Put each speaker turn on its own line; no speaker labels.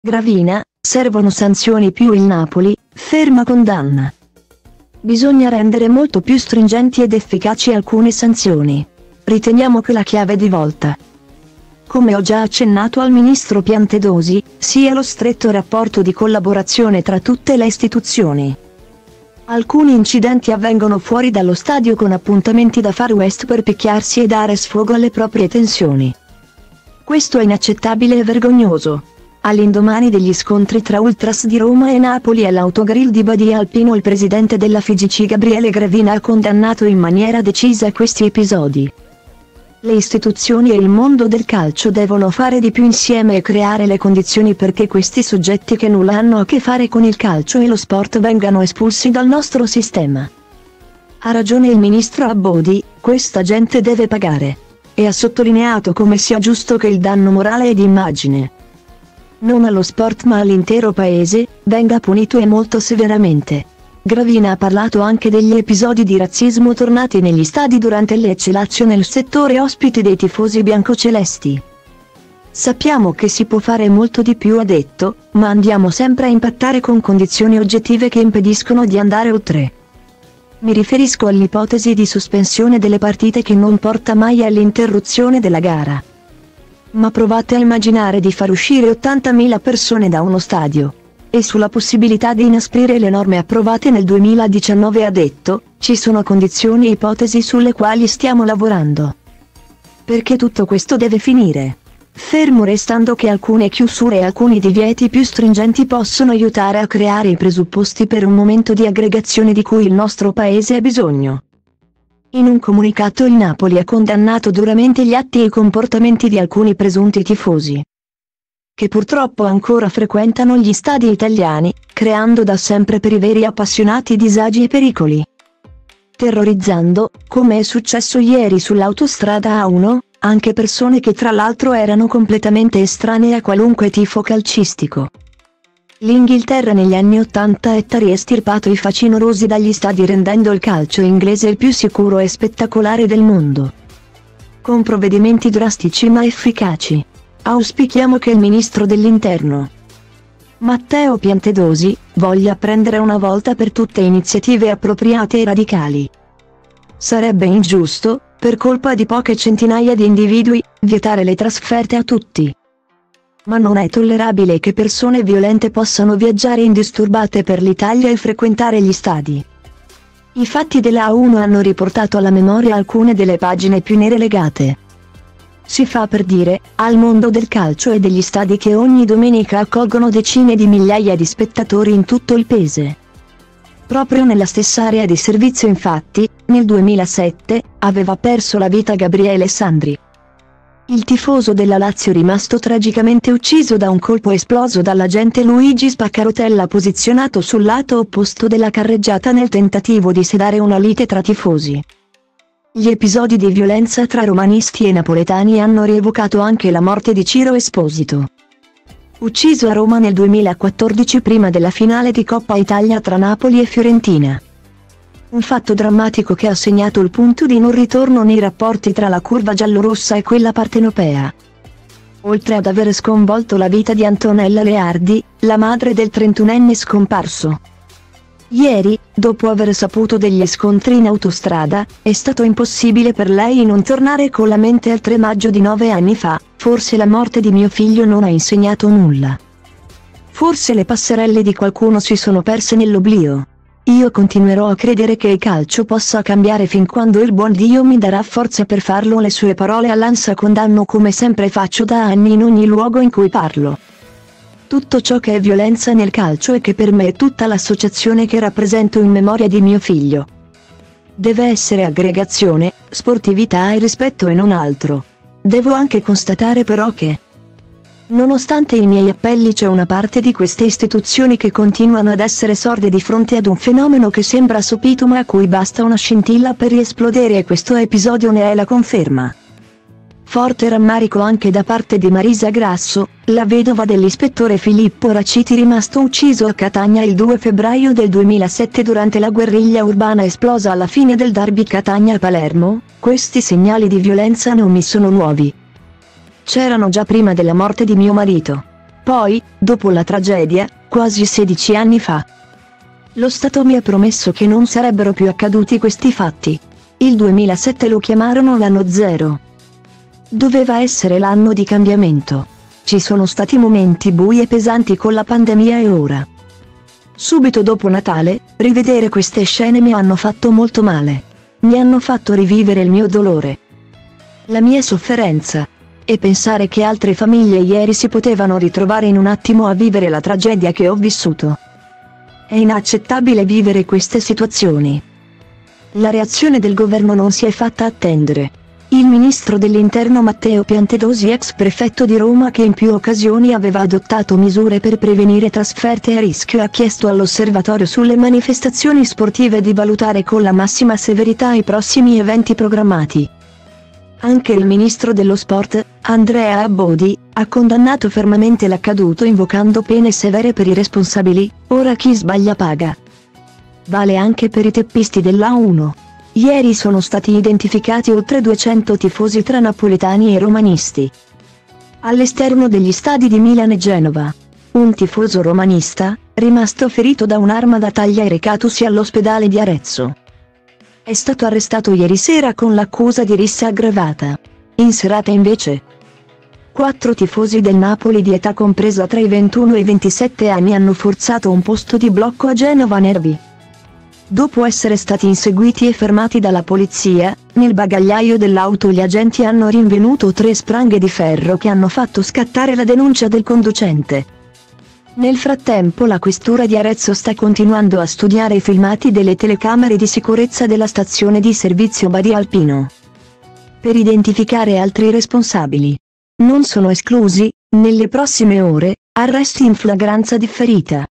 Gravina, servono sanzioni più il Napoli, ferma condanna. Bisogna rendere molto più stringenti ed efficaci alcune sanzioni. Riteniamo che la chiave di volta, come ho già accennato al ministro Piantedosi, sia lo stretto rapporto di collaborazione tra tutte le istituzioni. Alcuni incidenti avvengono fuori dallo stadio con appuntamenti da Far West per picchiarsi e dare sfogo alle proprie tensioni. Questo è inaccettabile e vergognoso. All'indomani degli scontri tra Ultras di Roma e Napoli all'autogrill di Badia Alpino, il presidente della FIGC Gabriele Gravina ha condannato in maniera decisa questi episodi. Le istituzioni e il mondo del calcio devono fare di più insieme e creare le condizioni perché questi soggetti che nulla hanno a che fare con il calcio e lo sport vengano espulsi dal nostro sistema. Ha ragione il ministro Abbodi, questa gente deve pagare. E ha sottolineato come sia giusto che il danno morale e di immagine, non allo sport ma all'intero paese, venga punito e molto severamente. Gravina ha parlato anche degli episodi di razzismo tornati negli stadi durante il Lecce-Lazio nel settore ospite dei tifosi biancocelesti. Sappiamo che si può fare molto di più, ha detto, ma andiamo sempre a impattare con condizioni oggettive che impediscono di andare oltre. Mi riferisco all'ipotesi di sospensione delle partite che non porta mai all'interruzione della gara. Ma provate a immaginare di far uscire 80.000 persone da uno stadio. E sulla possibilità di inasprire le norme approvate nel 2019 ha detto, ci sono condizioni e ipotesi sulle quali stiamo lavorando. Perché tutto questo deve finire. Fermo restando che alcune chiusure e alcuni divieti più stringenti possono aiutare a creare i presupposti per un momento di aggregazione di cui il nostro paese ha bisogno. In un comunicato il Napoli ha condannato duramente gli atti e i comportamenti di alcuni presunti tifosi, che purtroppo ancora frequentano gli stadi italiani, creando da sempre per i veri appassionati disagi e pericoli. Terrorizzando, come è successo ieri sull'autostrada A1, anche persone che tra l'altro erano completamente estranee a qualunque tifo calcistico. L'Inghilterra negli anni '80 ha estirpato i facinorosi dagli stadi rendendo il calcio inglese il più sicuro e spettacolare del mondo. Con provvedimenti drastici ma efficaci. Auspichiamo che il ministro dell'Interno, Matteo Piantedosi, voglia prendere una volta per tutte iniziative appropriate e radicali. Sarebbe ingiusto, per colpa di poche centinaia di individui, vietare le trasferte a tutti. Ma non è tollerabile che persone violente possano viaggiare indisturbate per l'Italia e frequentare gli stadi. I fatti della A1 hanno riportato alla memoria alcune delle pagine più nere legate, si fa per dire, al mondo del calcio e degli stadi che ogni domenica accolgono decine di migliaia di spettatori in tutto il paese. Proprio nella stessa area di servizio infatti, nel 2007, aveva perso la vita Gabriele Sandri, il tifoso della Lazio rimasto tragicamente ucciso da un colpo esploso dall'agente Luigi Spaccarotella posizionato sul lato opposto della carreggiata nel tentativo di sedare una lite tra tifosi. Gli episodi di violenza tra romanisti e napoletani hanno rievocato anche la morte di Ciro Esposito, ucciso a Roma nel 2014 prima della finale di Coppa Italia tra Napoli e Fiorentina. Un fatto drammatico che ha segnato il punto di non ritorno nei rapporti tra la curva giallorossa e quella partenopea. Oltre ad aver sconvolto la vita di Antonella Leardi, la madre del 31enne scomparso. Ieri, dopo aver saputo degli scontri in autostrada, è stato impossibile per lei non tornare con la mente al 3 maggio di 9 anni fa, forse la morte di mio figlio non ha insegnato nulla. Forse le passerelle di qualcuno si sono perse nell'oblio. Io continuerò a credere che il calcio possa cambiare fin quando il buon Dio mi darà forza per farlo. Le sue parole all'Ansa condanno come sempre faccio da anni in ogni luogo in cui parlo. Tutto ciò che è violenza nel calcio e che per me è tutta l'associazione che rappresento in memoria di mio figlio. Deve essere aggregazione, sportività e rispetto e non altro. Devo anche constatare però che, nonostante i miei appelli, c'è una parte di queste istituzioni che continuano ad essere sorde di fronte ad un fenomeno che sembra sopito ma a cui basta una scintilla per riesplodere e questo episodio ne è la conferma. Forte rammarico anche da parte di Marisa Grasso, la vedova dell'ispettore Filippo Raciti rimasto ucciso a Catania il 2 febbraio del 2007 durante la guerriglia urbana esplosa alla fine del derby Catania-Palermo. Questi segnali di violenza non mi sono nuovi. C'erano già prima della morte di mio marito. Poi, dopo la tragedia, quasi 16 anni fa, lo Stato mi ha promesso che non sarebbero più accaduti questi fatti. Il 2007 lo chiamarono l'anno zero. Doveva essere l'anno di cambiamento. Ci sono stati momenti bui e pesanti con la pandemia e ora. Subito dopo Natale, rivedere queste scene mi hanno fatto molto male. Mi hanno fatto rivivere il mio dolore, la mia sofferenza. E pensare che altre famiglie ieri si potevano ritrovare in un attimo a vivere la tragedia che ho vissuto. È inaccettabile vivere queste situazioni. La reazione del governo non si è fatta attendere. Il ministro dell'Interno Matteo Piantedosi, ex prefetto di Roma, che in più occasioni aveva adottato misure per prevenire trasferte a rischio, ha chiesto all'Osservatorio sulle manifestazioni sportive di valutare con la massima severità i prossimi eventi programmati. Anche il ministro dello sport, Andrea Abbodi, ha condannato fermamente l'accaduto, invocando pene severe per i responsabili. Ora chi sbaglia paga. Vale anche per i teppisti della 1. Ieri sono stati identificati oltre 200 tifosi tra napoletani e romanisti all'esterno degli stadi di Milano e Genova. Un tifoso romanista, rimasto ferito da un'arma da taglia e recatosi all'ospedale di Arezzo, è stato arrestato ieri sera con l'accusa di rissa aggravata. In serata invece, 4 tifosi del Napoli di età compresa tra i 21 e i 27 anni hanno forzato un posto di blocco a Genova Nervi. Dopo essere stati inseguiti e fermati dalla polizia, nel bagagliaio dell'auto gli agenti hanno rinvenuto 3 spranghe di ferro che hanno fatto scattare la denuncia del conducente. Nel frattempo la questura di Arezzo sta continuando a studiare i filmati delle telecamere di sicurezza della stazione di servizio Badia Alpino, per identificare altri responsabili. Non sono esclusi, nelle prossime ore, arresti in flagranza differita.